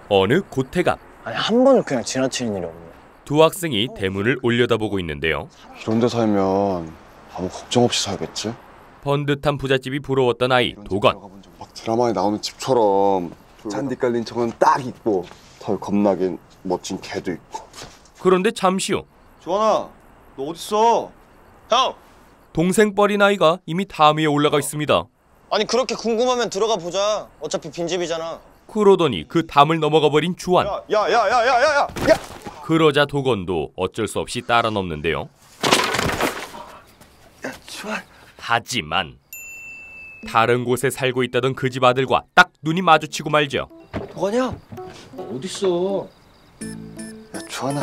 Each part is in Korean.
어느 고택 앞. 아니 한 번을 그냥 지나치는 일이 없네. 두 학생이 대문을 올려다보고 있는데요. 이런 데 살면 아무 걱정 없이 살겠지? 번듯한 부잣집이 부러웠던 아이 도건. 막 드라마에 나오는 집처럼 잔디 깔린 청은 딱 있고 덜 겁나긴 멋진 개도 있고. 그런데 잠시 후 조원아, 너 어딨어? 형! 동생 뻘인 아이가 이미 담 위에 올라가 있습니다. 아니 그렇게 궁금하면 들어가 보자. 어차피 빈집이잖아. 그러더니 그 담을 넘어가 버린 주한. 야! 그러자 도건도 어쩔 수 없이 따라 넘는데요. 야, 주한. 하지만 다른 곳에 살고 있다던 그 집 아들과 딱 눈이 마주치고 말죠. 도건이 형! 어딨어? 야, 주하나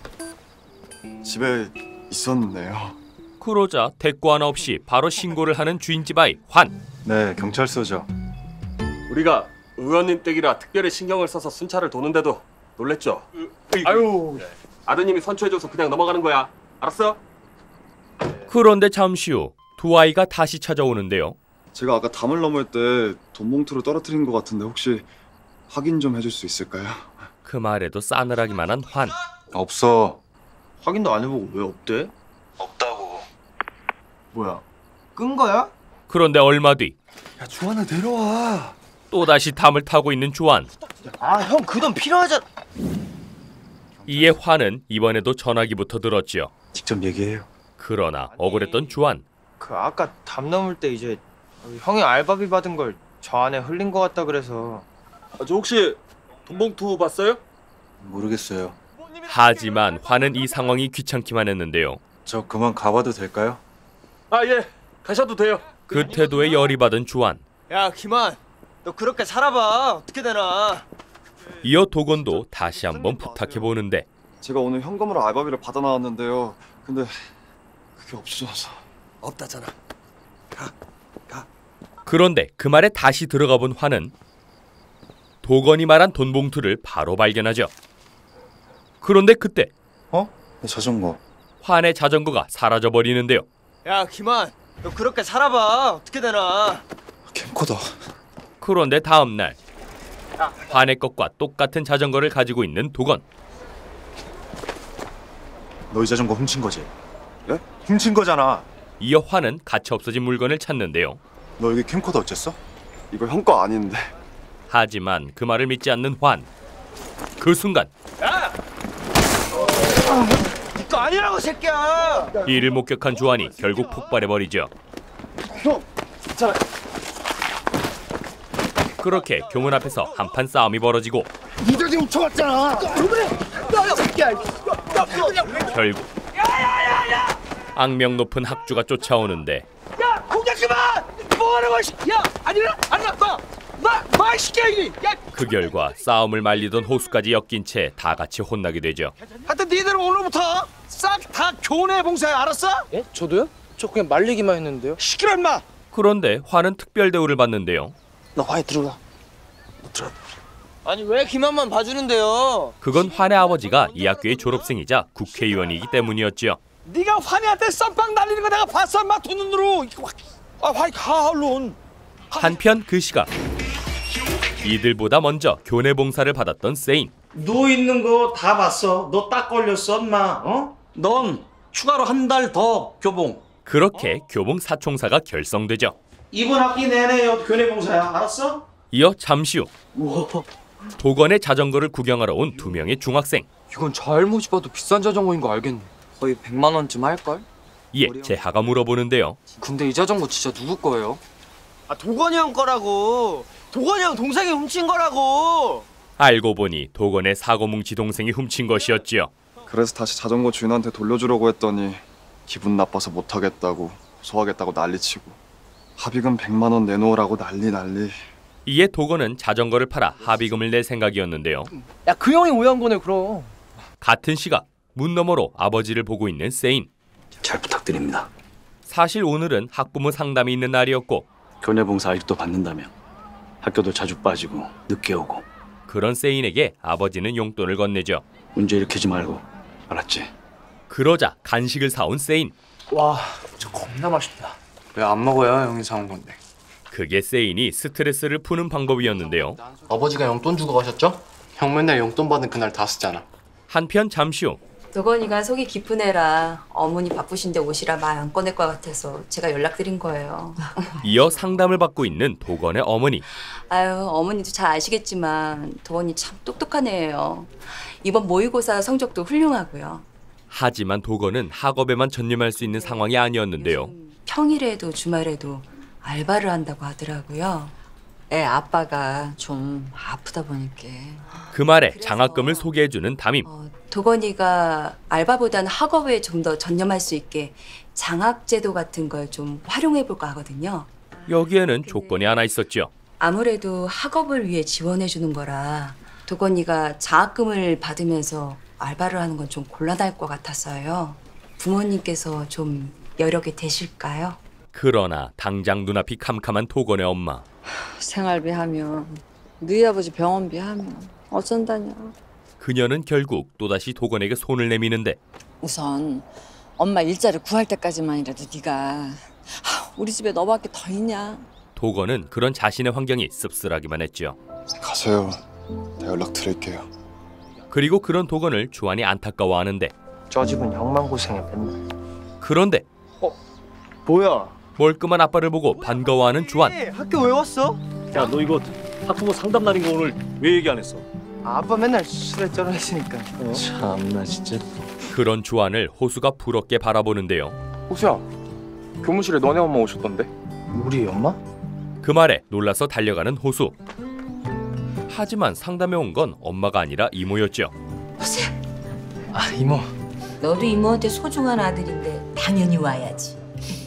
집에 있었네요. 그러자 대꾸 하나 없이 바로 신고를 하는 주인집 아이 환. 네, 경찰서죠. 우리가 의원님 댁이라 특별히 신경을 써서 순찰을 도는데도 놀랬죠? 아유, 아드님이 선처해줘서 그냥 넘어가는 거야. 알았어? 그런데 잠시 후 두 아이가 다시 찾아오는데요. 제가 아까 담을 넘을 때 돈봉투를 떨어뜨린 것 같은데 혹시 확인 좀 해줄 수 있을까요? 그 말에도 싸늘하기만 한 환. 없어. 확인도 안 해보고 왜 없대? 없다고. 뭐야? 끈 거야? 그런데 얼마 뒤 야, 주한아 내려와. 또다시 담을 타고 있는 주한. 아 형 그 돈 필요하잖아. 이에 환은 이번에도 전화기부터 들었지요. 직접 얘기해요. 그러나 억울했던 주한. 그 아까 담 넘을 때 이제 형이 알바비 받은 걸 저 안에 흘린 것 같다 그래서. 저 혹시 돈봉투 봤어요? 모르겠어요. 하지만 환은 이 상황이 귀찮기만 했는데요. 저 그만 가봐도 될까요? 아, 예. 가셔도 돼요. 그 태도에 열이 받은 주한. 야 김한, 너 그렇게 살아봐. 어떻게 되나. 이어 도건도 다시 한번 부탁해보는데 제가 오늘 현금으로 알바비를 받아 나왔는데요. 근데 그게 없어서. 없다잖아. 가. 그런데 그 말에 다시 들어가 본 환은 도건이 말한 돈 봉투를 바로 발견하죠. 그런데 그때 내 자전거. 환의 자전거가 사라져버리는데요. 야 김한, 너 그렇게 살아봐. 어떻게 되나. 캠코더. 그런데 다음 날 환의 것과 똑같은 자전거를 가지고 있는 도건. 너희 자전거 훔친 거지? 예? 훔친 거잖아. 이어 환은 가치 없어진 물건을 찾는데요. 너 여기 캠코더 어쨌어? 이거 형 거 아닌데. 하지만 그 말을 믿지 않는 환. 그 순간 네 거 아니라고 새끼야. 이를 목격한 주한이 결국 폭발해버리죠. 그렇게 교문 앞에서 한판 싸움이 벌어지고 니들 훔쳐왔잖아. 결국 악명 높은 학주가 쫓아오는데 야 공작 그만. 뭐하는 거야. 야 아니라 마 시켜 이리. 야 그 결과 싸움을 말리던 호수까지 엮인 채 다 같이 혼나게 되죠. 하여튼 니들은 오늘부터 싹 다 교내 봉사해. 알았어? 예? 저도요? 저 그냥 말리기만 했는데요. 시끄러 임마. 그런데 환은 특별 대우를 받는데요. 나 화에 들어가. 아니 왜 김한만 봐주는데요? 그건 환의 아버지가 이 학교의 졸업생이자 국회의원이기 때문이었죠. 네가 환희한테 쌈빵 날리는 거 내가 봤어 임마. 두 눈으로. 아 환희 가 얼른. 한편 그 시각 이들보다 먼저 교내 봉사를 받았던 세인. 누워 있는 거 다 봤어. 너 딱 걸렸어, 엄마. 넌 추가로 한 달 더 교봉. 그렇게 교봉 사총사가 결성되죠. 이번 학기 내내 교내 봉사야. 알았어? 이어 잠시 후 도건의 자전거를 구경하러 온 두 명의 중학생. 이건 잘못 봐도 비싼 자전거인 거 알겠네. 거의 100만 원쯤 할걸? 이에 재하가 물어보는데요. 근데 이 자전거 진짜 누구 거예요? 아 도건이 형 거라고. 도건이 형 동생이 훔친 거라고. 알고 보니 도건의 사고뭉치 동생이 훔친 것이었지요. 그래서 다시 자전거 주인한테 돌려주려고 했더니 기분 나빠서 못하겠다고 소하겠다고 난리치고 합의금 100만 원 내놓으라고 난리. 이에 도건은 자전거를 팔아 합의금을 낼 생각이었는데요. 야 그 형이 오해한 거네 그럼. 같은 시각 문 너머로 아버지를 보고 있는 세인. 잘 부탁드립니다. 사실 오늘은 학부모 상담이 있는 날이었고 교내 봉사 아직도 받는다면 학교도 자주 빠지고 늦게 오고. 그런 세인에게 아버지는 용돈을 건네죠. 문제 일으키지 말고. 알았지? 그러자 간식을 사온 세인. 와 저 겁나 맛있다. 왜 안 먹어요? 형이 사온 건데. 그게 세인이 스트레스를 푸는 방법이었는데요. 아버지가 용돈 주고 가셨죠? 형 맨날 용돈 받는 그날 다 쓰잖아. 한편 잠시 후 도건이가 속이 깊은 애라 어머니 바쁘신데 오시라 말 안 꺼낼 것 같아서 제가 연락드린 거예요. 이어 상담을 받고 있는 도건의 어머니. 아유, 어머니도 잘 아시겠지만 도건이 참 똑똑한 애예요. 이번 모의고사 성적도 훌륭하고요. 하지만 도건은 학업에만 전념할 수 있는 상황이 아니었는데요. 평일에도 주말에도 알바를 한다고 하더라고요. 애 아빠가 좀 아프다 보니까. 그 말에 장학금을 소개해주는 담임. 도건이가 알바보다는 학업에 좀 더 전념할 수 있게 장학제도 같은 걸 좀 활용해 볼까 하거든요. 여기에는 조건이 하나 있었죠. 아무래도 학업을 위해 지원해 주는 거라 도건이가 장학금을 받으면서 알바를 하는 건 좀 곤란할 것 같아서요. 부모님께서 좀 여력이 되실까요? 그러나 당장 눈앞이 캄캄한 도건의 엄마. 생활비 하면 너희 아버지 병원비 하면 어쩐다냐. 그녀는 결국 또다시 도건에게 손을 내미는데 우선 엄마 일자리 구할 때까지만이라도 네가 우리 집에 너밖에 더 있냐. 도건은 그런 자신의 환경이 씁쓸하기만 했죠. 가세요. 내 연락 드릴게요. 그리고 그런 도건을 주한이 안타까워하는데 저 집은 형만 고생해 맨날. 그런데 뭐야? 멀끔한 아빠를 보고 반가워하는 주한. 학교 왜 왔어? 야, 너 이거 학부모 상담 날인 거 오늘 왜 얘기 안 했어? 아빠 맨날 술에 쩔어했으니까. 참나 진짜. 그런 주한을 호수가 부럽게 바라보는데요. 호수야, 교무실에 너네 엄마 오셨던데? 우리 엄마? 그 말에 놀라서 달려가는 호수. 하지만 상담해 온 건 엄마가 아니라 이모였죠. 호수야, 아 이모. 너도 이모한테 소중한 아들인데 당연히 와야지.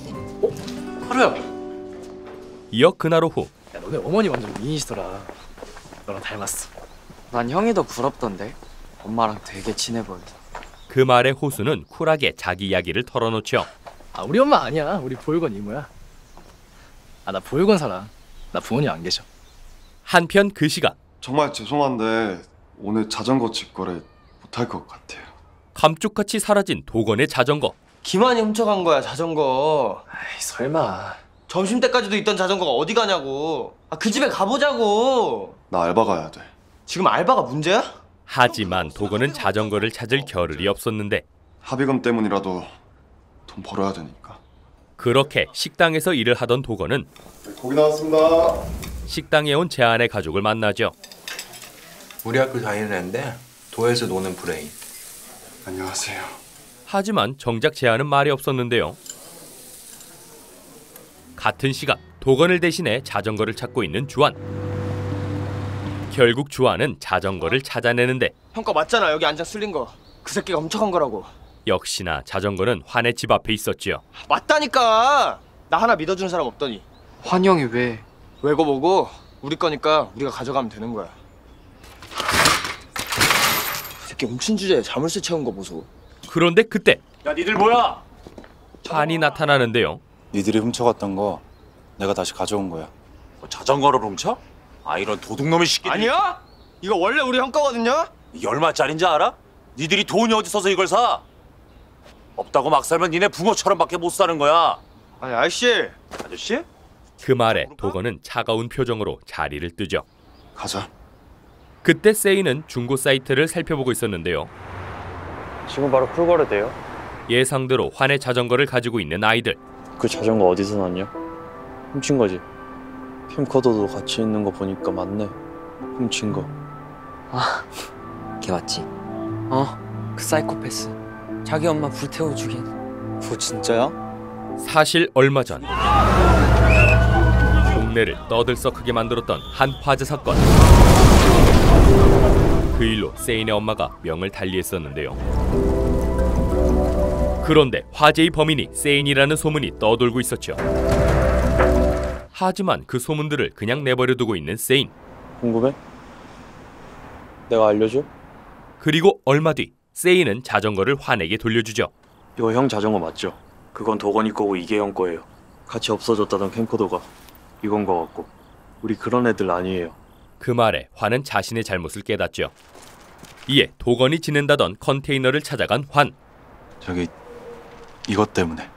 하루야. 이어 그날 오후 야 너네 어머니 완전 미인이시더라. 너랑 닮았어. 난 형이 더 부럽던데. 엄마랑 되게 친해 보여. 그 말에 호수는 쿨하게 자기 이야기를 털어놓죠. 아 우리 엄마 아니야. 우리 보육원 이모야. 아 나 보육원 살아. 나 부모님 안 계셔. 한편 그 시간 정말 죄송한데 오늘 자전거 직거래 못할 것 같아요. 감쪽같이 사라진 도건의 자전거. 김한이 훔쳐간 거야 자전거. 아이 설마. 점심 때까지도 있던 자전거가 어디 가냐고. 아 그 집에 가보자고. 나 알바 가야 돼. 지금 알바가 문제야? 하지만 도건은 자전거를 찾을 겨를이 없었는데 합의금 때문이라도 돈 벌어야 되니까. 그렇게 식당에서 일을 하던 도건은 고기 나왔습니다. 식당에 온 재한의 가족을 만나죠. 우리 학교 다니는 애인데 도에서 노는 브레인. 안녕하세요. 하지만 정작 재한은 말이 없었는데요. 같은 시각 도건을 대신해 자전거를 찾고 있는 주한. 결국 주한은 자전거를 찾아내는데 형 거 맞잖아. 여기 앉아 쓸린 거. 그 새끼가 훔쳐간 거라고. 역시나 자전거는 환의 집 앞에 있었지요. 맞다니까. 나 하나 믿어주는 사람 없더니. 환이 형이 왜? 외고 보고 우리 거니까 우리가 가져가면 되는 거야. 그 새끼 훔친 주제에 자물쇠 채운 거 보소. 그런데 그때 야, 니들 뭐야? 환이 나타나는데요. 니들이 훔쳐갔던 거 내가 다시 가져온 거야. 뭐 자전거를 훔쳐? 아, 이런 도둑놈의 새끼들. 아니야? 이거 원래 우리 형 거거든요? 이게 얼마짜린지 알아? 니들이 돈이 어디 있어서 이걸 사? 없다고 막 살면 니네 붕어처럼밖에 못 사는 거야. 아니 아저씨. 아저씨? 그 말에 도건은 차가운 표정으로 자리를 뜨죠. 가자. 그때 세이는 중고 사이트를 살펴보고 있었는데요. 지금 바로 풀거래돼요. 예상대로 환의 자전거를 가지고 있는 아이들. 그 자전거 어디서 났냐? 훔친 거지. 캠코더도 같이 있는 거 보니까 맞네. 훔친 거. 아, 걔 맞지? 그 사이코패스. 자기 엄마 불태워 죽인. 그거 진짜야? 사실 얼마 전 동네를 떠들썩하게 만들었던 한 화재 사건. 그 일로 세인의 엄마가 명을 달리했었는데요. 그런데 화재의 범인이 세인이라는 소문이 떠돌고 있었죠. 하지만 그 소문들을 그냥 내버려두고 있는 세인. 궁금해? 내가 알려줘? 그리고 얼마 뒤 세인은 자전거를 환에게 돌려주죠. 이거 형 자전거 맞죠? 그건 도건이 거고 이게 형 거예요. 같이 없어졌다던 캠코더가 이건 거 같고. 우리 그런 애들 아니에요. 그 말에 환은 자신의 잘못을 깨닫죠. 이에 도건이 지낸다던 컨테이너를 찾아간 환. 저기 이것 때문에.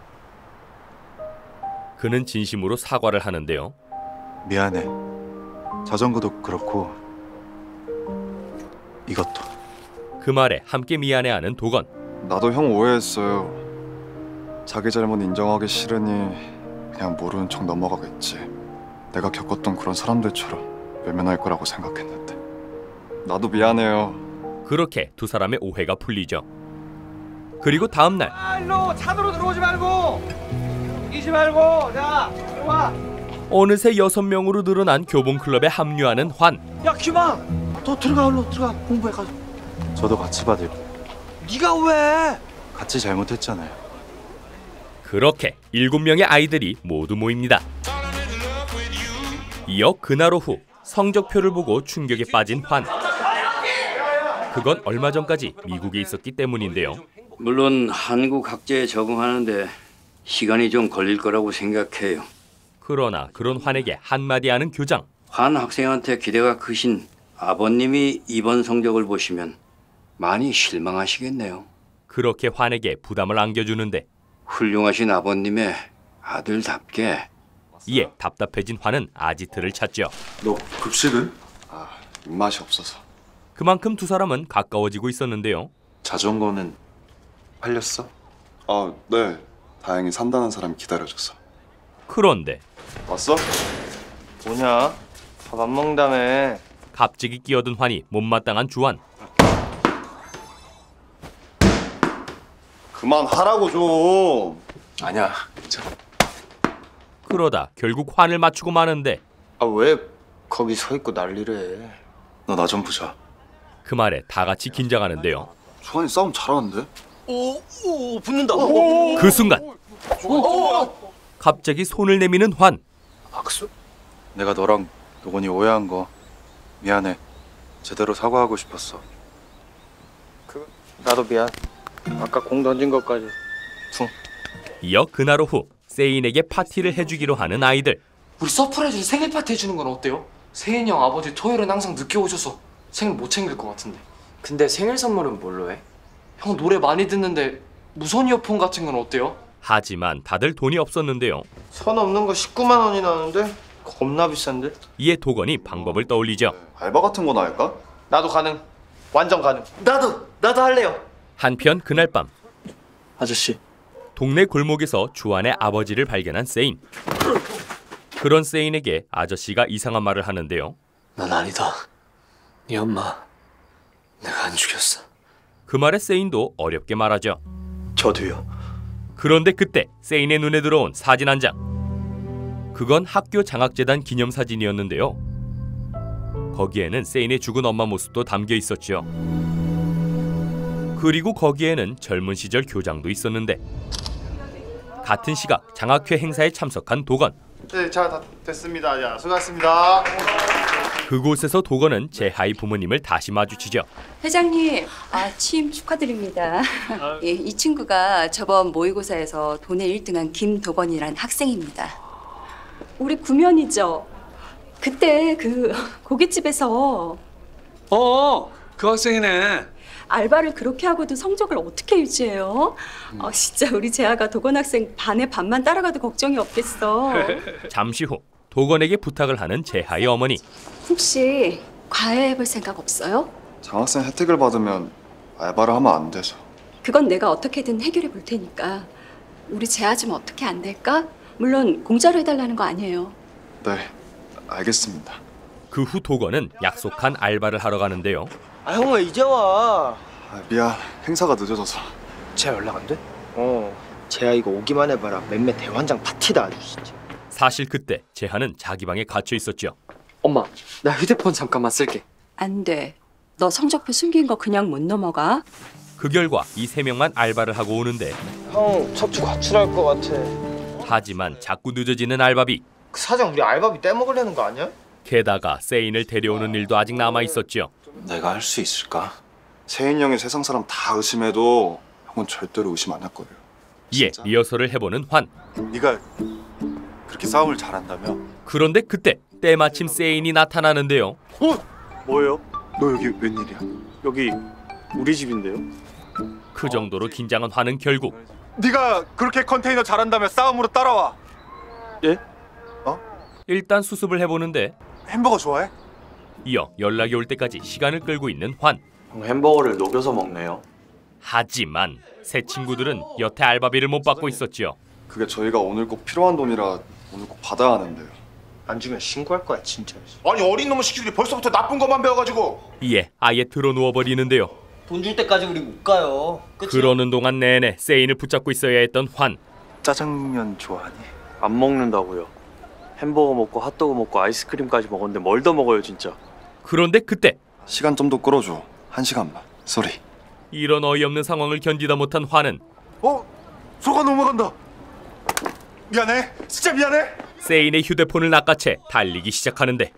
그는 진심으로 사과를 하는데요. 미안해. 자전거도 그렇고 이것도. 그 말에 함께 미안해하는 도건. 나도 형 오해했어요. 자기 잘못 인정하기 싫으니 그냥 모르는 척 넘어가겠지. 내가 겪었던 그런 사람들처럼 외면할 거라고 생각했는데. 나도 미안해요. 그렇게 두 사람의 오해가 풀리죠. 그리고 다음 날 일로 차도로 들어오지 말고 이지 말고 자 들어와. 어느새 6명으로 늘어난 교봉클럽에 합류하는 환. 야 김아 너 들어가 얼른 들어가 공부해 가자. 저도 같이 받을게요. 네가 왜? 같이 잘못했잖아요. 그렇게 7명의 아이들이 모두 모입니다. 이어 그날 오후 성적표를 보고 충격에 빠진 환. 그건 얼마 전까지 미국에 있었기 때문인데요. 물론 한국 학제에 적응하는데 시간이 좀 걸릴 거라고 생각해요. 그러나 그런 환에게 한마디 하는 교장. 환 학생한테 기대가 크신 아버님이 이번 성적을 보시면 많이 실망하시겠네요. 그렇게 환에게 부담을 안겨주는데 훌륭하신 아버님의 아들답게. 이에 답답해진 환은 아지트를 찾죠. 너 급식은? 입맛이 없어서. 그만큼 두 사람은 가까워지고 있었는데요. 자전거는 팔렸어? 네. 다행히 산다는 사람이 기다려줬어. 그런데 왔어? 뭐냐? 밥 안 먹는다며. 갑자기 끼어든 환이 못마땅한 주환. 그만하라고 좀. 아니야, 괜찮아. 그러다 결국 환을 맞추고 마는데 왜 거기 서 있고 난리를 해? 너 나 좀 보자. 그 말에 다 같이 긴장하는데요. 주환이 싸움 잘하는데? 오 붙는다. 그 순간 갑자기 손을 내미는 환. 악수? 내가 너랑 도건이 오해한 거 미안해. 제대로 사과하고 싶었어. 나도 미안. 아까 공 던진 것까지 퉁. 이어 그날 오후 세인에게 파티를 해주기로 하는 아이들. 우리 서프라이즈로 생일 파티 해주는 건 어때요? 세인이 형 아버지 토요일엔 항상 늦게 오셔서 생일 못 챙길 것 같은데. 근데 생일 선물은 뭘로 해? 형 노래 많이 듣는데 무선 이어폰 같은 건 어때요? 하지만 다들 돈이 없었는데요. 선 없는 거 19만 원이 나오는데 겁나 비싼데? 이에 도건이 방법을 떠올리죠. 알바 같은 거나 할까? 나도 가능. 완전 가능. 나도 할래요. 한편 그날 밤 아저씨. 동네 골목에서 주환의 아버지를 발견한 세인. 그런 세인에게 아저씨가 이상한 말을 하는데요. 난 아니다. 네 엄마 내가 안 죽였어. 그 말에 세인도 어렵게 말하죠. 저도요. 그런데 그때 세인의 눈에 들어온 사진 한 장. 그건 학교 장학재단 기념사진이었는데요. 거기에는 세인의 죽은 엄마 모습도 담겨 있었죠. 그리고 거기에는 젊은 시절 교장도 있었는데 같은 시각 장학회 행사에 참석한 도건. 네, 자, 다 됐습니다. 야, 수고하셨습니다. 그곳에서 도건은 제하의 부모님을 다시 마주치죠. 회장님, 취임 축하드립니다. 예, 이 친구가 저번 모의고사에서 도내 1등한 김도건이란 학생입니다. 우리 구면이죠. 그때 그 고깃집에서 그 학생이네. 알바를 그렇게 하고도 성적을 어떻게 유지해요? 진짜 우리 재아가 도건 학생 반의 반만 따라가도 걱정이 없겠어. 잠시 후 도건에게 부탁을 하는 제하의 어머니. 혹시 과외해볼 생각 없어요? 장학생 혜택을 받으면 알바를 하면 안 돼서. 그건 내가 어떻게든 해결해 볼 테니까 우리 재아 좀 어떻게 안 될까? 물론 공짜로 해달라는 거 아니에요. 네, 알겠습니다. 그 후 도건은 약속한 알바를 하러 가는데요. 형 왜 이제 와? 미안, 행사가 늦어져서. 재아 연락 안 돼? 재아 이거 오기만 해봐라. 맴매 대환장 파티다 아주 진짜. 사실 그때 제하는 자기 방에 갇혀 있었죠. 엄마, 나 휴대폰 잠깐만 쓸게. 안 돼. 너 성적표 숨긴 거 그냥 못 넘어가. 그 결과 이 3명만 알바를 하고 오는데 형 척추 과출할 것 같아. 하지만 자꾸 늦어지는 알바비. 그 사장 우리 알바비 떼먹으려는 거 아니야? 게다가 세인을 데려오는 일도 아직 남아 있었죠. 내가 할 수 있을까? 세인 형이 세상 사람 다 의심해도 형은 절대로 의심 안 할 거예요. 이에 리허설을 해보는 환. 네가 그렇게 싸움을 잘한다며? 그런데 그때 때마침 세인이 나타나는데요. 뭐예요? 너 여기 웬일이야? 여기 우리 집인데요. 그 정도로 긴장한 환은 결국 네가 그렇게 컨테이너 잘한다며 싸움으로 따라와. 예? 일단 수습을 해보는데 햄버거 좋아해? 이어 연락이 올 때까지 시간을 끌고 있는 환. 형 햄버거를 녹여서 먹네요. 하지만 새 친구들은 여태 알바비를 못 받고 있었지요. 그게 저희가 오늘 꼭 필요한 돈이라 오늘 꼭 받아야 하는데요. 안 주면 신고할 거야 진짜. 아니 어린 놈의 시키들이 벌써부터 나쁜 것만 배워가지고. 이에 아예 드러누워 버리는데요. 돈 줄 때까지 우리 못 가요. 그치? 그러는 동안 내내 세인을 붙잡고 있어야 했던 환. 짜장면 좋아하니? 안 먹는다고요. 햄버거 먹고 핫도그 먹고 아이스크림까지 먹었는데 뭘 더 먹어요 진짜. 그런데 그때 시간 좀 더 끌어줘. 1시간만. 쏘리. 이런 어이없는 상황을 견디다 못한 환은 소가 넘어간다. 미안해. 진짜 미안해. 세인의 휴대폰을 낚아채 달리기 시작하는데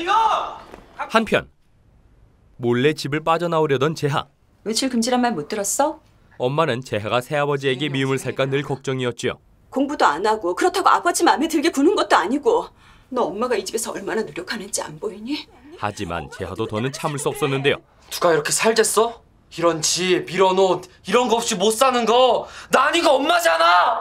한편 몰래 집을 빠져나오려던 재하. 외출 금지란 말 못 들었어? 엄마는 재하가 새아버지에게 미움을 살까 늘 걱정이었지요. 공부도 안 하고 그렇다고 아버지 마음에 들게 구는 것도 아니고 너 엄마가 이 집에서 얼마나 노력하는지 안 보이니? 하지만 재하도 더는 참을 수 없었는데요. 누가 이렇게 살겠어? 이런 집, 이런 옷, 이런 거 없이 못 사는 거 나 아니고 엄마잖아!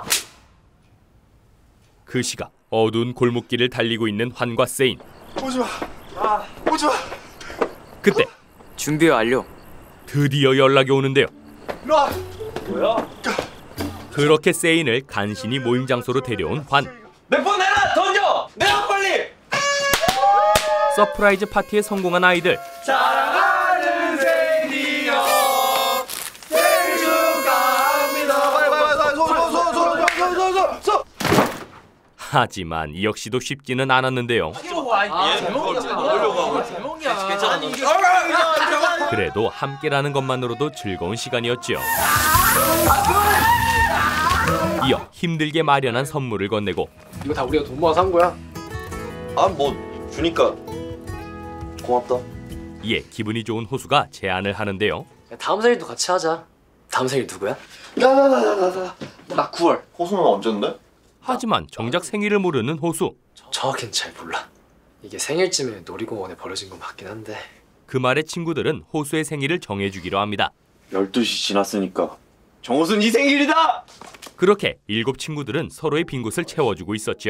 그 시각 어두운 골목길을 달리고 있는 환과 세인. 오지마. 오지마. 그때 준비 완료. 드디어 연락이 오는데요. 나. 뭐야? 그렇게 세인을 간신히 모임 장소로 데려온 환. 몇 번 내놔! 던져! 내놔 빨리! 서프라이즈 파티에 성공한 아이들. 사랑하는 세인이여 생일 축하합니다. 소. 하지만 이 역시도 쉽지는 않았는데요. 그래도 함께라는 것만으로도 즐거운 시간이었지요. 이어 힘들게 마련한 선물을 건네고. 이거 다 우리가 돈 모아 산 거야. 아 뭐 주니까 고맙다. 이에 기분이 좋은 호수가 제안을 하는데요. 다음 생일도 같이 하자. 다음 생일 누구야? 나 9월. 호수는 언제인데? 하지만 정작 생일을 모르는 호수. 정확히는 잘 몰라. 이게 생일쯤에 놀이공원에 벌어진 건 맞긴 한데. 그 말에 친구들은 호수의 생일을 정해주기로 합니다. 12시 지났으니까 정호순 이 생일이다! 그렇게 7 친구들은 서로의 빈 곳을 채워주고 있었죠.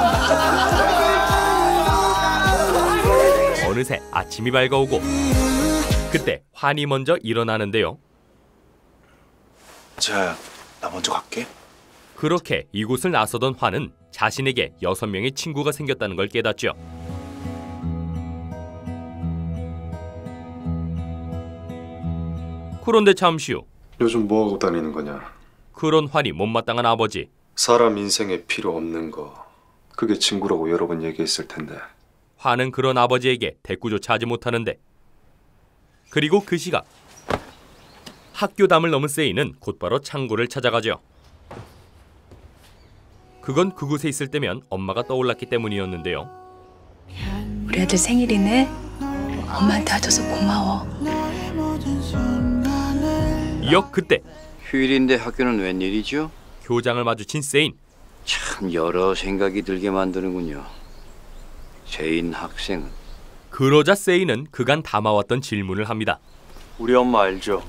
어느새 아침이 밝아오고 그때 환이 먼저 일어나는데요. 재하야, 나 먼저 갈게. 그렇게 이곳을 나서던 환은 자신에게 6명의 친구가 생겼다는 걸 깨닫죠. 그런데 잠시 후 요즘 뭐하고 다니는 거냐? 그런 환이 못마땅한 아버지. 사람 인생에 필요 없는 거 그게 친구라고 여러 번 얘기했을 텐데. 환은 그런 아버지에게 대꾸조차 하지 못하는데 그리고 그 시각 학교담을 넘은 세인은 곧바로 창고를 찾아가죠. 그건 그곳에 있을 때면 엄마가 떠올랐기 때문이었는데요. 우리 아들 생일이네. 엄마한테 와줘서 고마워. 이어 그때 휴일인데 학교는 웬일이죠? 교장을 마주친 세인. 참 여러 생각이 들게 만드는군요. 세인 학생은. 그러자 세인은 그간 담아왔던 질문을 합니다. 우리 엄마 알죠?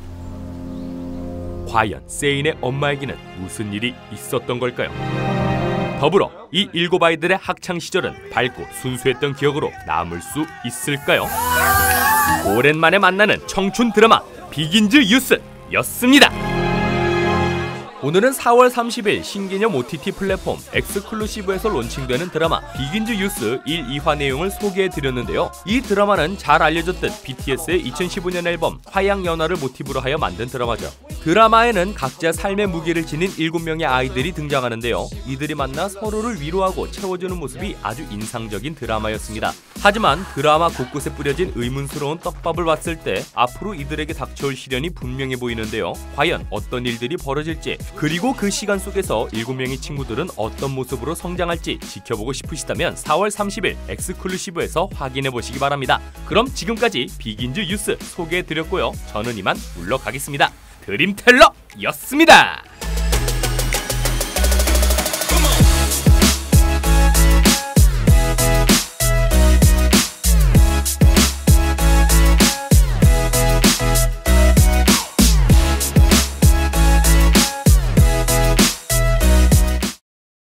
과연 세인의 엄마에게는 무슨 일이 있었던 걸까요? 더불어 이 7 아이들의 학창 시절은 밝고 순수했던 기억으로 남을 수 있을까요? 오랜만에 만나는 청춘 드라마 비긴즈 유스였습니다. 오늘은 4월 30일 신개념 OTT 플랫폼 엑스클루시브에서 론칭되는 드라마 비긴즈 유스 1, 2화 내용을 소개해드렸는데요. 이 드라마는 잘 알려졌듯 BTS의 2015년 앨범 화양연화를 모티브로 하여 만든 드라마죠. 드라마에는 각자 삶의 무게를 지닌 7명의 아이들이 등장하는데요. 이들이 만나 서로를 위로하고 채워주는 모습이 아주 인상적인 드라마였습니다. 하지만 드라마 곳곳에 뿌려진 의문스러운 떡밥을 봤을 때 앞으로 이들에게 닥쳐올 시련이 분명해 보이는데요. 과연 어떤 일들이 벌어질지, 그리고 그 시간 속에서 7명의 친구들은 어떤 모습으로 성장할지 지켜보고 싶으시다면 4월 30일 엑스클루시브에서 확인해보시기 바랍니다. 그럼 지금까지 비긴즈 유스 소개해드렸고요. 저는 이만 물러가겠습니다. 드림텔러였습니다.